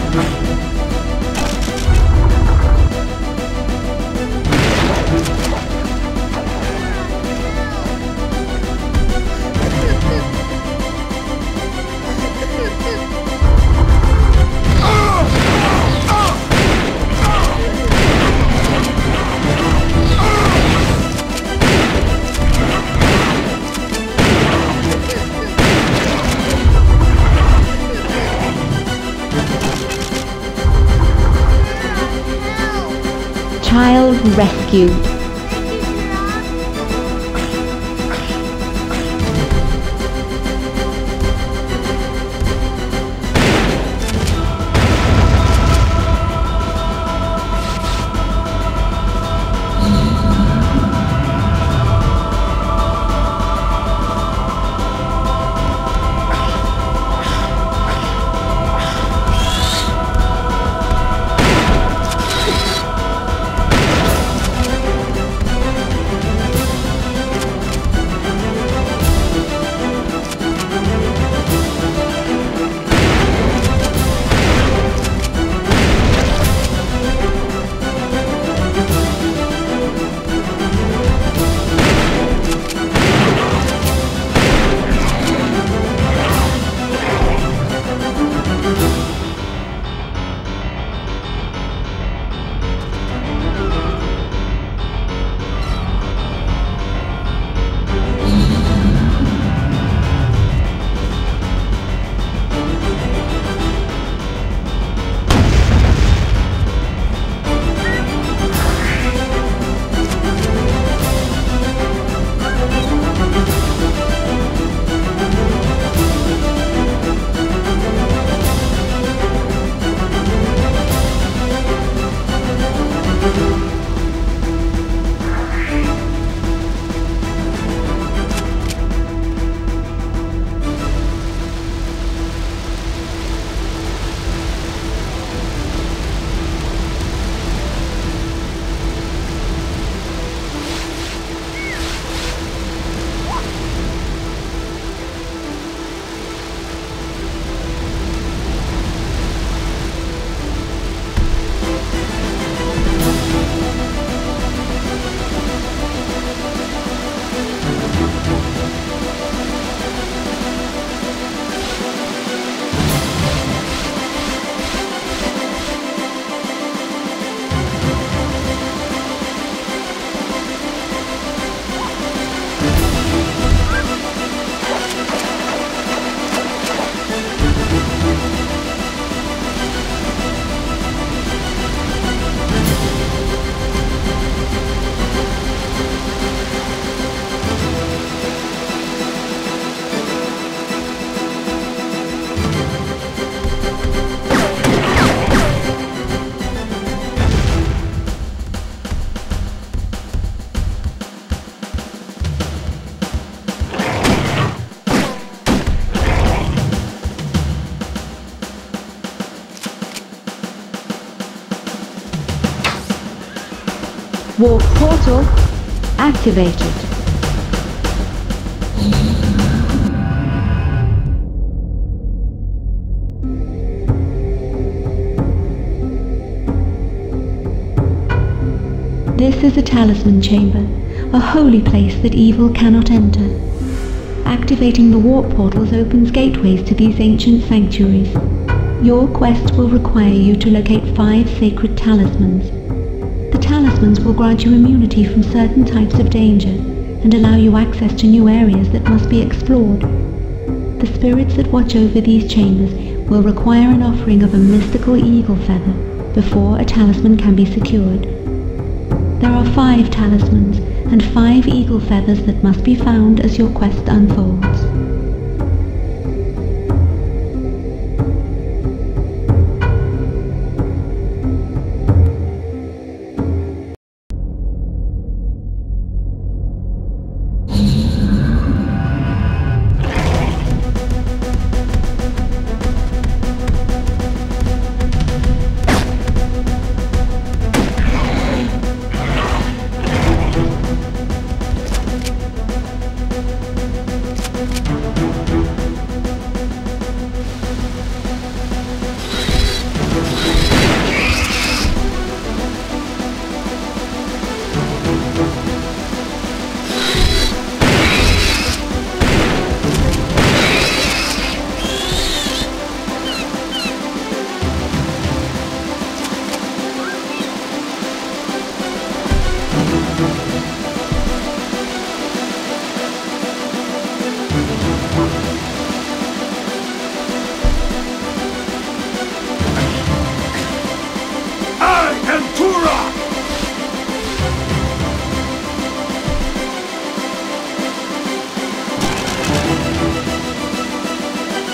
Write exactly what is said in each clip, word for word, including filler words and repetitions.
Child rescued. Warp portal activated. This is a talisman chamber, a holy place that evil cannot enter. Activating the warp portals opens gateways to these ancient sanctuaries. Your quest will require you to locate five sacred talismans. The talismans will grant you immunity from certain types of danger and allow you access to new areas that must be explored. The spirits that watch over these chambers will require an offering of a mystical eagle feather before a talisman can be secured. There are five talismans and five eagle feathers that must be found as your quest unfolds. You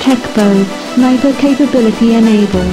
Tech mode, sniper capability enabled.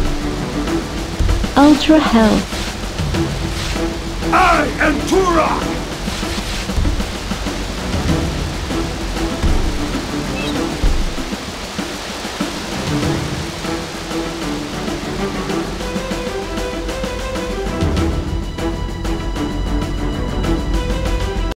Ultra Health. I am Turok!